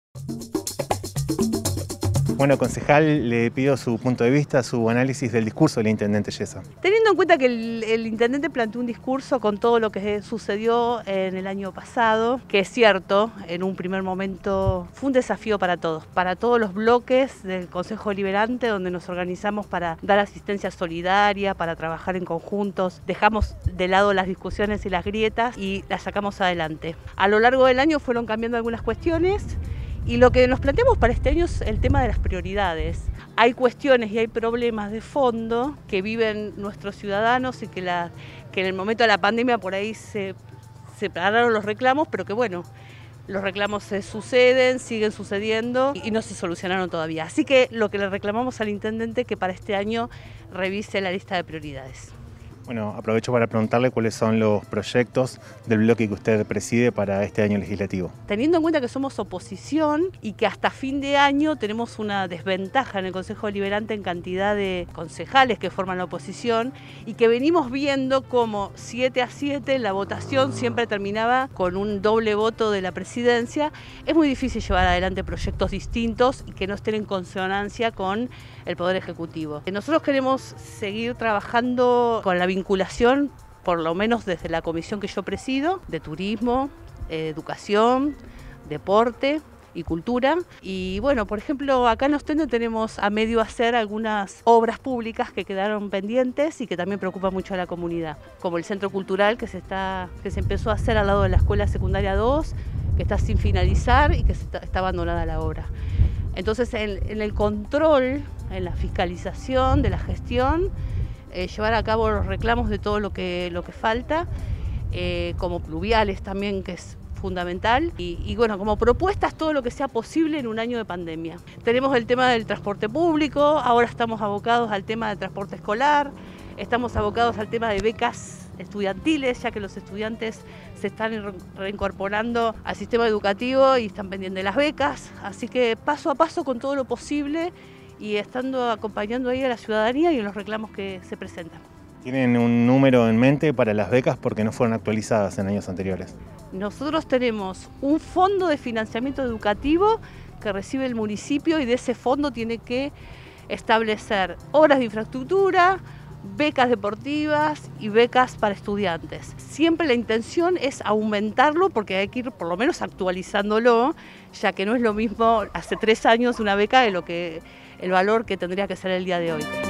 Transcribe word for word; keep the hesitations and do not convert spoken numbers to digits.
Bueno, concejal, le pido su punto de vista, su análisis del discurso del intendente Yesa. Teniendo en cuenta que el, el intendente planteó un discurso con todo lo que sucedió en el año pasado, que es cierto, en un primer momento fue un desafío para todos, para todos los bloques del Consejo Deliberante, donde nos organizamos para dar asistencia solidaria, para trabajar en conjuntos, dejamos de lado las discusiones y las grietas y las sacamos adelante. A lo largo del año fueron cambiando algunas cuestiones. Y lo que nos planteamos para este año es el tema de las prioridades. Hay cuestiones y hay problemas de fondo que viven nuestros ciudadanos y que, la, que en el momento de la pandemia por ahí se, se pararon los reclamos, pero que bueno, los reclamos se suceden, siguen sucediendo y no se solucionaron todavía. Así que lo que le reclamamos al intendente es que para este año revise la lista de prioridades. Bueno, aprovecho para preguntarle cuáles son los proyectos del bloque que usted preside para este año legislativo. Teniendo en cuenta que somos oposición y que hasta fin de año tenemos una desventaja en el Consejo Deliberante en cantidad de concejales que forman la oposición y que venimos viendo como siete a siete la votación siempre terminaba con un doble voto de la presidencia, es muy difícil llevar adelante proyectos distintos y que no estén en consonancia con el Poder Ejecutivo. Nosotros queremos seguir trabajando con la vinculación, por lo menos desde la comisión que yo presido, de turismo, eh, educación, deporte y cultura. Y bueno, por ejemplo, acá en Ostende tenemos a medio hacer algunas obras públicas que quedaron pendientes y que también preocupan mucho a la comunidad, como el centro cultural que se, está, que se empezó a hacer al lado de la escuela secundaria dos, que está sin finalizar y que está, está abandonada la obra. Entonces, en, en el control, en la fiscalización de la gestión, eh, llevar a cabo los reclamos de todo lo que, lo que falta, eh, como pluviales también, que es fundamental, y, y bueno, como propuestas todo lo que sea posible en un año de pandemia. Tenemos el tema del transporte público, ahora estamos abocados al tema del transporte escolar, estamos abocados al tema de becas estudiantiles, ya que los estudiantes se están reincorporando al sistema educativo y están pendientes de las becas, así que paso a paso con todo lo posible y estando acompañando ahí a la ciudadanía y en los reclamos que se presentan. ¿Tienen un número en mente para las becas porque no fueron actualizadas en años anteriores? Nosotros tenemos un fondo de financiamiento educativo que recibe el municipio y de ese fondo tiene que establecer obras de infraestructura, becas deportivas y becas para estudiantes. Siempre la intención es aumentarlo porque hay que ir por lo menos actualizándolo, ya que no es lo mismo hace tres años una beca de lo que el valor que tendría que ser el día de hoy.